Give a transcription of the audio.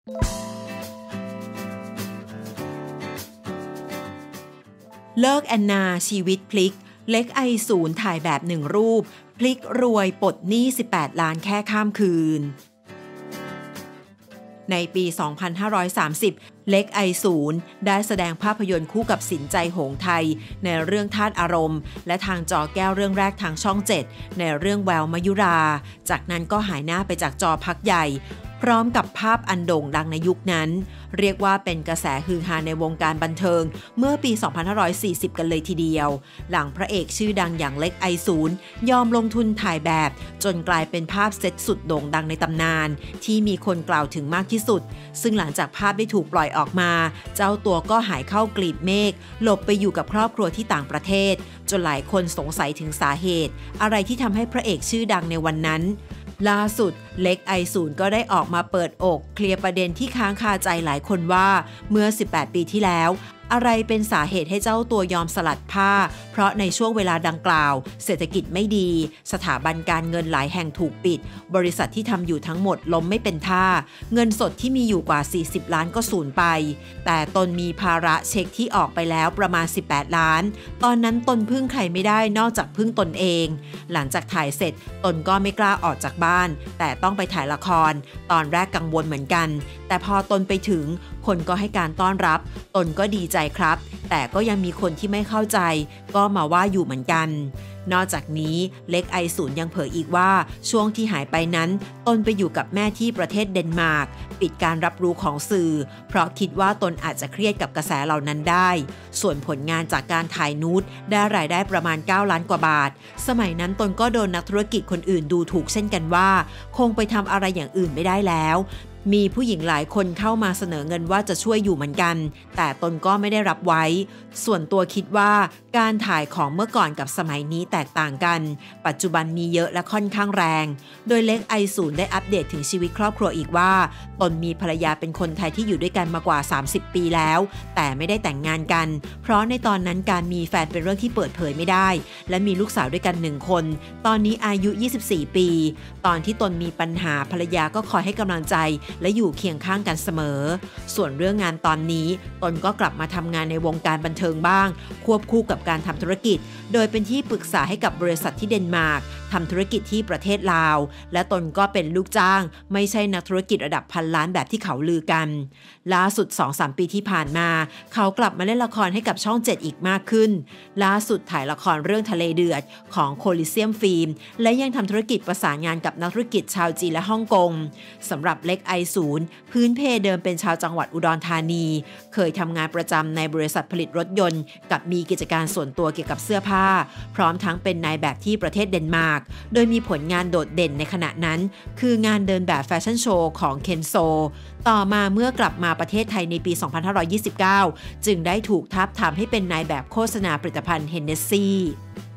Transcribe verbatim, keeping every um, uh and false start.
เลิกแอนนาชีวิตพลิกเล็กไอศูนย์ถ่ายแบบหนึ่งรูปพลิกรวยปลดหนี้สิบแปดล้านแค่ข้ามคืนในปี สองพันห้าร้อยสามสิบ เล็กไอศูนย์ได้แสดงภาพยนตร์คู่กับสินใจหงส์ไทยในเรื่องธาตุอารมณ์และทางจอแก้วเรื่องแรกทางช่องเจ็ดในเรื่องแววมยุราจากนั้นก็หายหน้าไปจากจอพักใหญ่พร้อมกับภาพอันโด่งดังในยุคนั้นเรียกว่าเป็นกระแสฮือฮาในวงการบันเทิงเมื่อปี สองพันห้าร้อยสี่สิบ กันเลยทีเดียวหลังพระเอกชื่อดังอย่างเล็กไอศูนย์ยอมลงทุนถ่ายแบบจนกลายเป็นภาพเซตสุดโด่งดังในตำนานที่มีคนกล่าวถึงมากที่สุดซึ่งหลังจากภาพได้ถูกปล่อยออกมาเจ้าตัวก็หายเข้ากลีบเมฆหลบไปอยู่กับครอบครัวที่ต่างประเทศจนหลายคนสงสัยถึงสาเหตุอะไรที่ทำให้พระเอกชื่อดังในวันนั้นล่าสุดเล็กไอศูนย์ก็ได้ออกมาเปิดอกเคลียร์ประเด็นที่ค้างคาใจหลายคนว่าเมื่อสิบแปดปีที่แล้วอะไรเป็นสาเหตุให้เจ้าตัวยอมสลัดผ้าเพราะในช่วงเวลาดังกล่าวเศรษฐกิจไม่ดีสถาบันการเงินหลายแห่งถูกปิดบริษัทที่ทำอยู่ทั้งหมดล้มไม่เป็นท่าเงินสดที่มีอยู่กว่าสี่สิบล้านก็สูญไปแต่ตนมีภาระเช็คที่ออกไปแล้วประมาณสิบแปดล้านตอนนั้นตนพึ่งใครไม่ได้นอกจากพึ่งตนเองหลังจากถ่ายเสร็จตนก็ไม่กล้าออกจากบ้านแต่ต้องไปถ่ายละครตอนแรกกังวลเหมือนกันแต่พอตนไปถึงคนก็ให้การต้อนรับตนก็ดีใจครับแต่ก็ยังมีคนที่ไม่เข้าใจก็มาว่าอยู่เหมือนกันนอกจากนี้เล็กไอศูนย์ยังเผยอีกว่าช่วงที่หายไปนั้นตนไปอยู่กับแม่ที่ประเทศเดนมาร์กปิดการรับรู้ของสื่อเพราะคิดว่าตนอาจจะเครียดกับกระแสเหล่านั้นได้ส่วนผลงานจากการถ่ายนูดได้รายได้ประมาณเก้าล้านกว่าบาทสมัยนั้นตนก็โดนนักธุรกิจคนอื่นดูถูกเช่นกันว่าคงไปทำอะไรอย่างอื่นไม่ได้แล้วมีผู้หญิงหลายคนเข้ามาเสนอเงินว่าจะช่วยอยู่เหมือนกันแต่ตนก็ไม่ได้รับไว้ส่วนตัวคิดว่าการถ่ายของเมื่อก่อนกับสมัยนี้แตกต่างกันปัจจุบันมีเยอะและค่อนข้างแรงโดยเล็กไอศูนย์ได้อัปเดตถึงชีวิตครอบครัวอีกว่าตนมีภรรยาเป็นคนไทยที่อยู่ด้วยกันมากว่าสามสิบปีแล้วแต่ไม่ได้แต่งงานกันเพราะในตอนนั้นการมีแฟนเป็นเรื่องที่เปิดเผยไม่ได้และมีลูกสาวด้วยกันหนึ่งคนตอนนี้อายุยี่สิบสี่ปีตอนที่ตนมีปัญหาภรรยาก็คอยให้กำลังใจและอยู่เคียงข้างกันเสมอส่วนเรื่องงานตอนนี้ตนก็กลับมาทำงานในวงการบันเทิงบ้างควบคู่กับการทำธุรกิจโดยเป็นที่ปรึกษาให้กับบริษัทที่เดนมาร์กทำธุรกิจที่ประเทศลาวและตนก็เป็นลูกจ้างไม่ใช่นักธุรกิจระดับพันล้านแบบที่เขาลือกันล่าสุด สองถึงสาม ปีที่ผ่านมาเขากลับมาเล่นละครให้กับช่องเจ็ดอีกมากขึ้นล่าสุดถ่ายละครเรื่องทะเลเดือดของโคลิเซียมฟิล์มและยังทำธุรกิจประสานงานกับนักธุรกิจชาวจีนและฮ่องกงสำหรับเล็กไอศูนย์พื้นเพเดิมเป็นชาวจังหวัดอุดรธานีเคยทำงานประจำในบริษัทผลิตรถยนต์กับมีกิจการส่วนตัวเกี่ยวกับเสื้อผ้าพร้อมทั้งเป็นนายแบบที่ประเทศเดนมาร์กโดยมีผลงานโดดเด่นในขณะนั้นคืองานเดินแบบแฟชั่นโชว์ของเคนโซต่อมาเมื่อกลับมาประเทศไทยในปี สองพันห้าร้อยยี่สิบเก้า จึงได้ถูกทาบทามให้เป็นนายแบบโฆษณาผลิตภัณฑ์เฮนเนสซี่